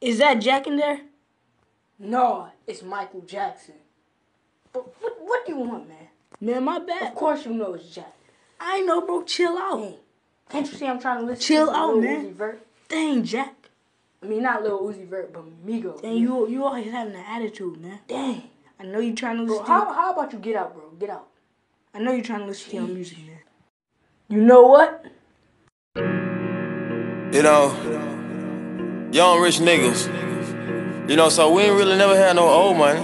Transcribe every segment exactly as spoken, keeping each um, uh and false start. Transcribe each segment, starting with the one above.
Is that Jack in there? No, it's Michael Jackson. But what, what do you want, man? Man, my bad. Of course you know it's Jack. I know, bro. Chill out. Hey, can't you see I'm trying to listen Chill to out, Lil man. Uzi Vert? Dang, Jack. I mean, not Lil Uzi Vert, but Migos. Dang, you you always having an attitude, man. Dang. I know you trying to listen Bro, to how, how about you get out, bro? Get out. I know you trying to listen Jeez. to your music, man. You know what? You know, young rich niggas. You know, so we ain't really never had no old money.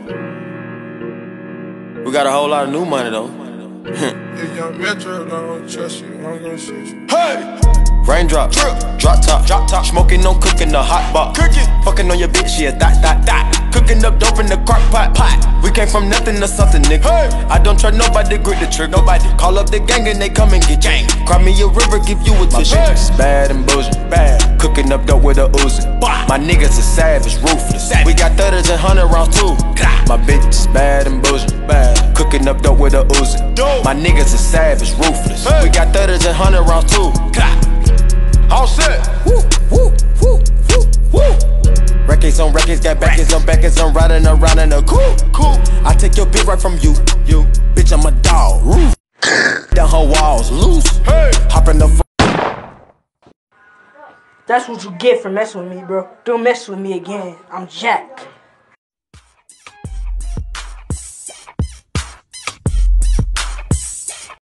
We got a whole lot of new money though. If young Metro don't trust you, I'm gonna shoot you. Hey! Raindrop, drip, drop top, drop top. Smoking, no cooking, the hot pot. Cooking, fucking on your bitch, yeah, that, that, that. Cooking up dope in the crock pot, pot. We came from nothing to something, nigga. Hey. I don't trust nobody, grip the trigger. Nobody call up the gang and they come and get gang. Cry me a river, give you a tissue. My bitch is bad and bullshit, bad. Cooking up dope with a Uzi. My niggas are savage, ruthless. Savage. We got thirties and hundred rounds too. My bitch is bad and bullshit, bad. Cooking up dope with a Uzi. My niggas are savage, ruthless. Hey. We got thirties and hundred rounds too. All set. Woo, woo, woo, woo, woo. Records on records, got backers on backers. I'm riding around in a cool, cool. I take your bitch right from you, you. Bitch, I'm a dog. Roof. Down her walls, loose. Hey. Hop in the. That's what you get for messing with me, bro. Don't mess with me again. I'm Jack.